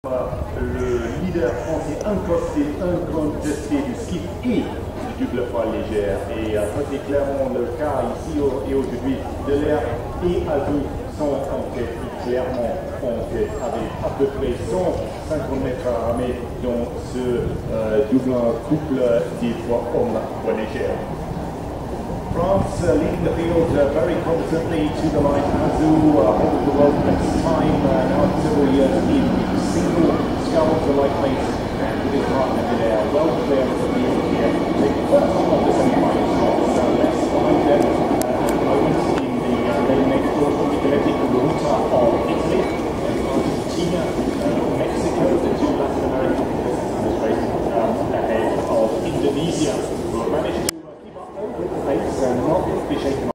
Le leader français incontesté du ski et du double poids légère. Et ça c'est clairement le cas ici et aujourd'hui de l'air et Azou sont en tête clairement en tête avec à peu près 150 mètres armés dans ce double couple des poids hommes poids légère. France leading the field very competently to the line. Azou holds the world next time now several years in single sculls the lightweight and with his partner Dallaire well clear of the field here. Taking first of the semi-final shots, less behind them.